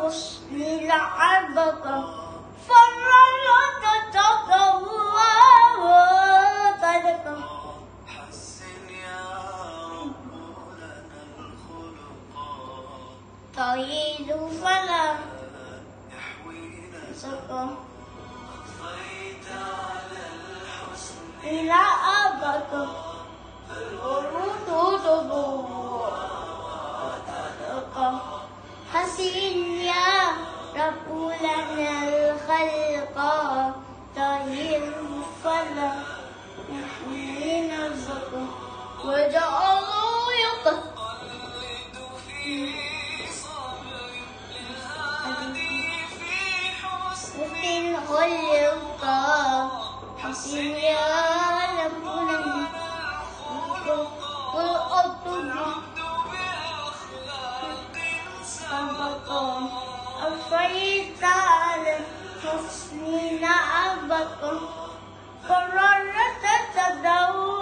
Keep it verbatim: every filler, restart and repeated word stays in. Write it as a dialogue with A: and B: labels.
A: الحسن لعبك فررت تقوى وطلبك
B: حسن يا رب لنا الخلقا
A: طيب فلا
B: يحوينا
A: سقى
B: أضفيت على الحسن
A: إلى أبك الورود تضوى وتلقى حسن يا رب لنا الخلق طيب فلا يحوينا الزقى وجعلوا يقف
B: قلد في صبر للهادي في حسن
A: وفي الخلق حسن يا رب لنا والأرض
B: بأخلاق
A: سبقا أفيت على الحسن نعبك قررت تدور